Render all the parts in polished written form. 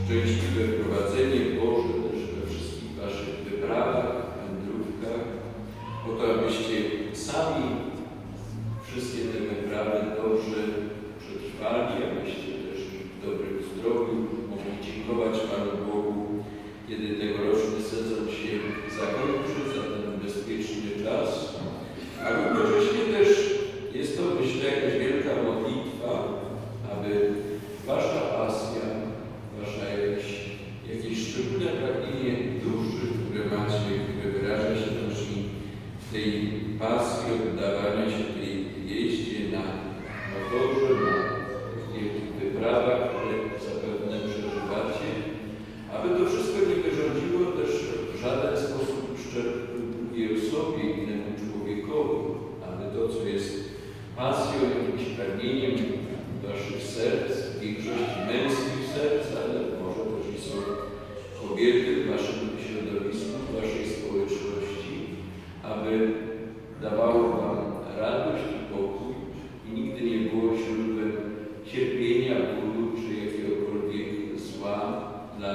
szczęśliwe prowadzenie Boże też we wszystkich waszych wyprawach, wędrówkach, po to, abyście sami wszystkie te wyprawy dobrze przetrwali, abyście też w dobrym zdrowiu mogli dziękować Panu Bogu, kiedy tegoroczny sezon się zakończy, za ten bezpieczny czas. A równocześnie też jest to, myślę, jakaś wielka modlitwa, aby wasza pasja, wasza jakieś szczególne pragnienie duszy, które macie, które wyraża się właśnie w tej pasji oddawania się tej jeździe na motorze, na tych wyprawach, które zapewne przeżywacie, aby to wszystko nie wyrządziło też w żaden sposób uszczerbku drugiej osobie, innemu człowiekowi, aby to, co jest pasją, jakimś pragnieniem waszych serc, w większości męskich serc, ale może też i są kobiety w waszym środowisku, w waszej społeczności, aby dawało wam radość i pokój i nigdy nie było źródłem cierpienia, bólu czy jakiegokolwiek zła dla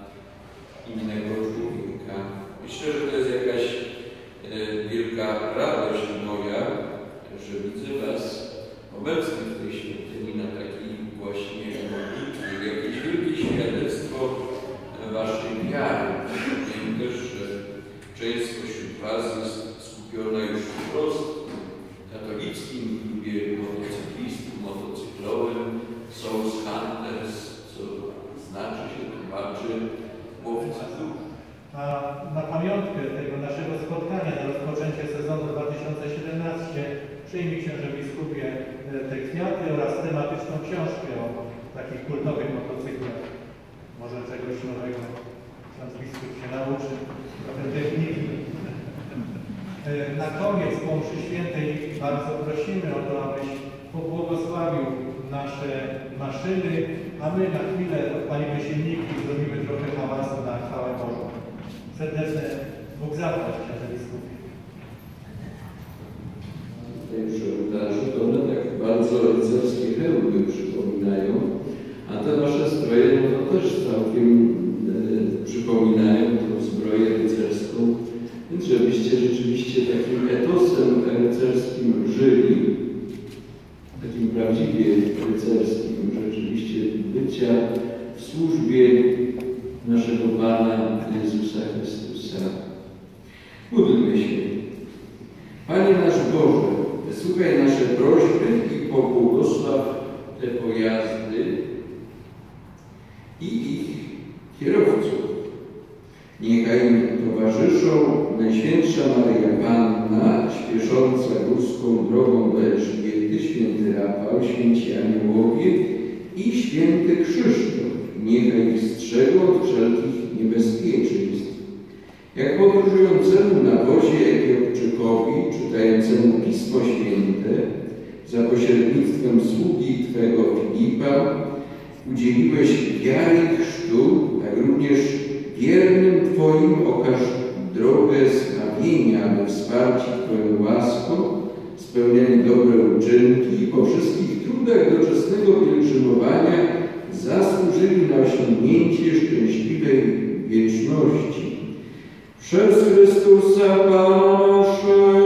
innego człowieka. Myślę, że to jest jakaś wielka radość moja, że widzę was obecnych w tej świątyni na takiej właśnie modlitwie, jakieś wielkie świadectwo waszej wiary. Wiem też, że część spośród was jest skupiona już wprost w katolickim klubie motocyklistów, motocyklowym, Souls Hunters, co znaczy się, tłumaczy łowcy dusz. A na pamiątkę tego naszego spotkania, na rozpoczęcie sezonu 2017 przyjmie księże biskupie te kwiaty oraz tematyczną książkę o takich kultowych motocyklach. Może czegoś nowego ksiądz biskup się nauczy, trochę techniki. Na koniec po mszy świętej bardzo prosimy o to, abyś pobłogosławił nasze maszyny, a my na chwilę odpalimy silniki i zrobimy trochę hałasu na chwałę Bożą. Serdeczne Bóg zapłać, księże biskupie. Przy ołtarzu to one tak bardzo rycerskie hełmy przypominają, a te wasze stroje no to też całkiem przypominają tą zbroję rycerską, więc żebyście rzeczywiście takim etosem rycerskim żyli, takim prawdziwie rycerskim, rzeczywiście bycia w służbie naszego Pana Jezusa Chrystusa. Módlmy się. Panie nasz Boże, wysłuchaj nasze prośby i pobłogosław te pojazdy i ich kierowców. Niechaj im towarzyszą Najświętsza Maryja Panna, śpiesząca górską drogą do Elżbiety, święty Rafał, święci aniołowie i święty Krzysztof. Niechaj ich strzegą od wszelkich niebezpieczeństw. Jak podróżującemu na wozie Etiopczykowi, czytającemu Pismo Święte, za pośrednictwem sługi Twego Filipa, udzieliłeś wiary chrztu, tak również wiernym Twoim okaż drogę zbawienia, aby wsparci Twoją łaską spełniali dobre uczynki i po wszystkich trudach doczesnego pielgrzymowania zasłużyli na osiągnięcie szczęśliwej wieczności. Przez Chrystusa Pana naszego.